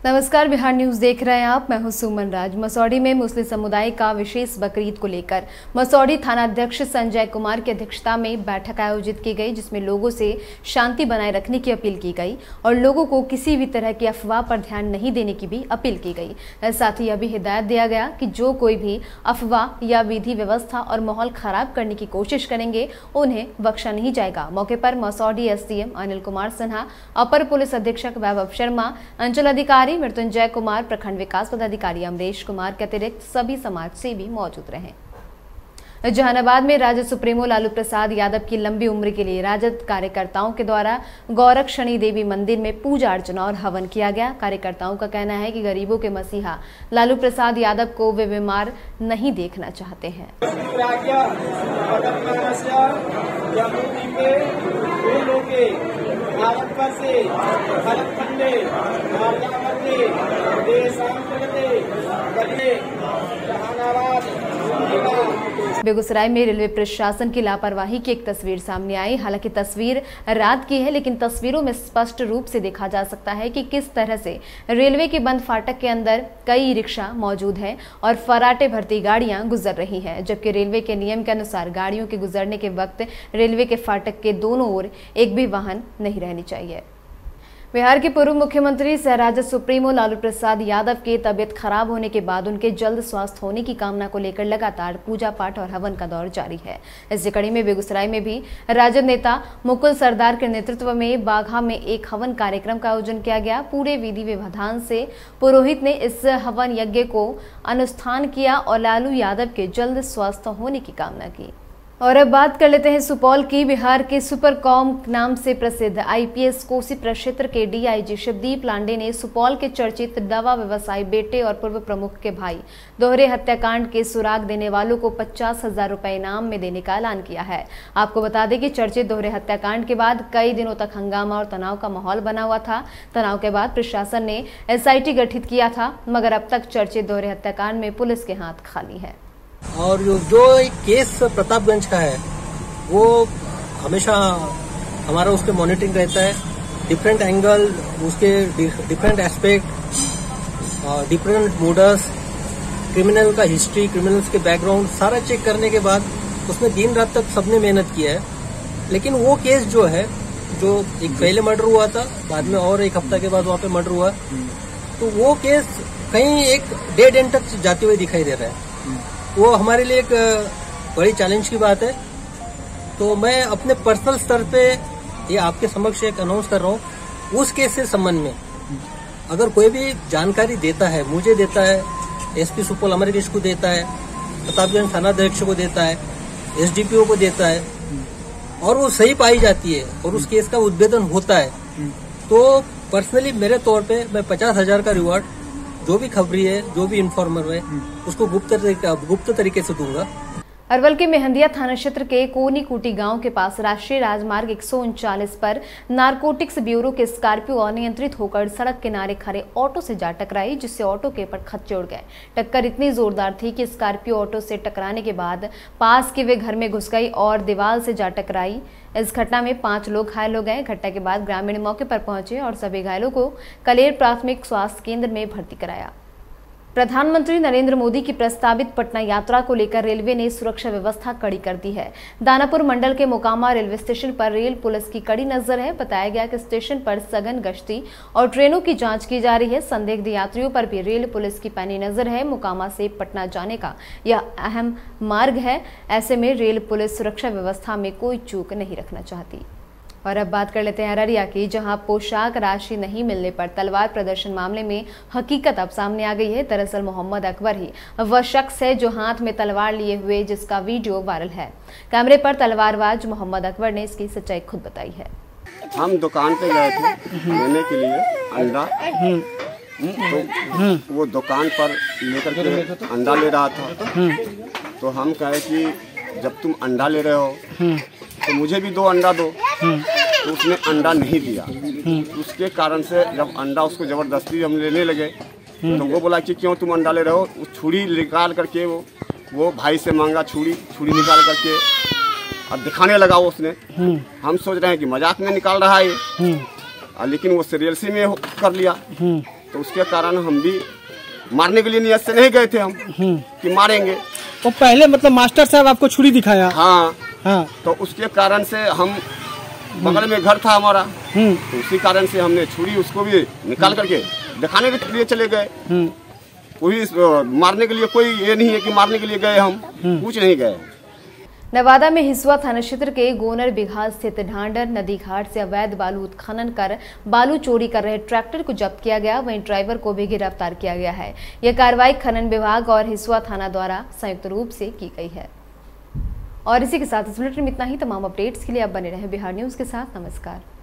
नमस्कार, बिहार न्यूज देख रहे हैं आप। मैं हूं सुमन राज। मसौढ़ी में मुस्लिम समुदाय का विशेष बकरीद को लेकर मसौढ़ी थानाध्यक्ष संजय कुमार की अध्यक्षता में बैठक आयोजित की गई, जिसमें लोगों से शांति बनाए रखने की अपील की गई और लोगों को किसी भी तरह की अफवाह पर ध्यान नहीं देने की भी अपील की गई। साथ ही यह भी हिदायत दिया गया कि जो कोई भी अफवाह या विधि व्यवस्था और माहौल खराब करने की कोशिश करेंगे उन्हें बख्शा नहीं जाएगा। मौके पर मसौढ़ी एसडीएम अनिल कुमार सिन्हा, अपर पुलिस अधीक्षक वैभव शर्मा, अंचल अधिकारी मृत्युंजय कुमार, प्रखंड विकास पदाधिकारी अमरेश कुमार के अतिरिक्त सभी समाज सेवी मौजूद रहे। जहानाबाद में राजद सुप्रीमो लालू प्रसाद यादव की लंबी उम्र के लिए राजद कार्यकर्ताओं के द्वारा गौरक्षणी देवी मंदिर में पूजा अर्चना और हवन किया गया। कार्यकर्ताओं का कहना है कि गरीबों के मसीहा लालू प्रसाद यादव को वे बीमार नहीं देखना चाहते हैं। बेगूसराय में रेलवे प्रशासन की लापरवाही की एक तस्वीर सामने आई। हालांकि तस्वीर रात की है, लेकिन तस्वीरों में स्पष्ट रूप से देखा जा सकता है कि किस तरह से रेलवे के बंद फाटक के अंदर कई रिक्शा मौजूद हैं और फराटे भरती गाड़ियां गुजर रही हैं, जबकि रेलवे के नियम के अनुसार गाड़ियों के गुजरने के वक्त रेलवे के फाटक के दोनों ओर एक भी वाहन नहीं रहनी चाहिए। बिहार के पूर्व मुख्यमंत्री सह राजद सुप्रीमो लालू प्रसाद यादव की तबियत खराब होने के बाद उनके जल्द स्वस्थ होने की कामना को लेकर लगातार पूजा पाठ और हवन का दौर जारी है। इसी कड़ी में बेगूसराय में भी राजद नेता मुकुल सरदार के नेतृत्व में बाघा में एक हवन कार्यक्रम का आयोजन किया गया। पूरे विधि विधान से पुरोहित ने इस हवन यज्ञ को अनुष्ठान किया और लालू यादव के जल्द स्वस्थ होने की कामना की। और अब बात कर लेते हैं सुपौल की। बिहार के सुपरकॉम नाम से प्रसिद्ध आईपीएस कोसी प्रक्षेत्र के डीआईजी शिवदीप लांडे ने सुपौल के चर्चित दवा व्यवसायी बेटे और पूर्व प्रमुख के भाई दोहरे हत्याकांड के सुराग देने वालों को 50,000 रुपए इनाम में देने का ऐलान किया है। आपको बता दें कि चर्चित दोहरे हत्याकांड के बाद कई दिनों तक हंगामा और तनाव का माहौल बना हुआ था। तनाव के बाद प्रशासन ने एसआईटी गठित किया था, मगर अब तक चर्चित दोहरे हत्याकांड में पुलिस के हाथ खाली है। और जो एक केस प्रतापगंज का है वो हमेशा हमारा उस पर मॉनिटरिंग रहता है। डिफरेंट एंगल, उसके different aspect, different modus, criminal का हिस्ट्री, क्रिमिनल्स के बैकग्राउंड सारा चेक करने के बाद उसमें दिन रात तक सबने मेहनत किया है। लेकिन वो केस जो है, जो एक पहले मर्डर हुआ था, बाद में और एक हफ्ता के बाद वहाँ पे मर्डर हुआ, तो वो केस कहीं एक डेड एंड तक जाते हुए दिखाई दे रहा है। वो हमारे लिए एक बड़ी चैलेंज की बात है। तो मैं अपने पर्सनल स्तर पे ये आपके समक्ष एक अनाउंस कर रहा हूँ, उस केस से संबंध में अगर कोई भी जानकारी देता है, मुझे देता है, एसपी सुपौल अमरकेश को देता है, प्रतापगंज थानाध्यक्ष को देता है, एसडीपीओ को देता है और वो सही पाई जाती है और उस केस का उद्भेदन होता है, तो पर्सनली मेरे तौर पे मैं 50,000 का रिवॉर्ड जो भी खबरी है, जो भी इन्फॉर्मर है, उसको गुप्त तरीके से दूंगा। अरवल के मेहंदिया थाना क्षेत्र के कोनी कुटी गांव के पास राष्ट्रीय राजमार्ग 139 पर नारकोटिक्स ब्यूरो के स्कॉर्पियो अनियंत्रित होकर सड़क किनारे खड़े ऑटो से जा टकराई, जिससे ऑटो के खच्चे उड़ गए। टक्कर इतनी जोरदार थी कि स्कॉर्पियो ऑटो से टकराने के बाद पास के वे घर में घुस गई और दीवार से जा टकराई। इस घटना में 5 लोग घायल हो गए। घटना के बाद ग्रामीण मौके पर पहुंचे और सभी घायलों को कलेर प्राथमिक स्वास्थ्य केंद्र में भर्ती कराया। प्रधानमंत्री नरेंद्र मोदी की प्रस्तावित पटना यात्रा को लेकर रेलवे ने सुरक्षा व्यवस्था कड़ी कर दी है। दानापुर मंडल के मोकामा रेलवे स्टेशन पर रेल पुलिस की कड़ी नजर है। बताया गया कि स्टेशन पर सघन गश्ती और ट्रेनों की जांच की जा रही है। संदिग्ध यात्रियों पर भी रेल पुलिस की पैनी नजर है। मोकामा से पटना जाने का यह अहम मार्ग है। ऐसे में रेल पुलिस सुरक्षा व्यवस्था में कोई चूक नहीं रखना चाहती। और अब बात कर लेते हैं अररिया की, जहां पोशाक राशि नहीं मिलने पर तलवार प्रदर्शन मामले में हकीकत अब सामने आ गई है। दरअसल मोहम्मद अकबर ही वह शख्स है जो हाथ में तलवार लिए हुए जिसका वीडियो वायरल है। कैमरे पर तलवारबाज मोहम्मद अकबर ने इसकी सच्चाई खुद बताई है। हम दुकान पे गए थे लेने के लिए अंडा, तो वो दुकान पर लेकर के अंडा ले रहा था, तो हम कहे कि जब तुम अंडा ले रहे हो तो मुझे भी 2 अंडा दो, तो उसने अंडा नहीं दिया। उसके कारण से जब अंडा उसको ज़बरदस्ती हम लेने लगे, तो वो बोला कि क्यों तुम अंडा ले रहे हो। छुरी निकाल करके वो भाई से मांगा, छुरी निकाल करके और दिखाने लगा उसने। हम सोच रहे हैं कि मजाक में निकाल रहा है ये, लेकिन वो सीरियसली में कर लिया। तो उसके कारण हम भी मारने के लिए नियत से नहीं गए थे हम कि मारेंगे। तो पहले मतलब मास्टर साहब आपको छुरी दिखाया? हाँ हाँ। तो उसके कारण से हम बगल में घर था हमारा, तो उसी कारण से हमने छुरी उसको भी निकाल करके दिखाने के लिए चले गए। कोई मारने के लिए कोई ये नहीं है कि मारने के लिए गए, हम कुछ नहीं गए। नवादा में हिसुआ थाना क्षेत्र के गोनर बिघा स्थित ढांडर नदी घाट से अवैध बालू उत्खनन कर बालू चोरी कर रहे ट्रैक्टर को जब्त किया गया, वहीं ड्राइवर को भी गिरफ्तार किया गया है। यह कार्रवाई खनन विभाग और हिसुआ थाना द्वारा संयुक्त रूप से की गई है। और इसी के साथ इस बुलेटिन में इतना ही। तमाम अपडेट्स के लिए आप बने रहें बिहार न्यूज के साथ। नमस्कार।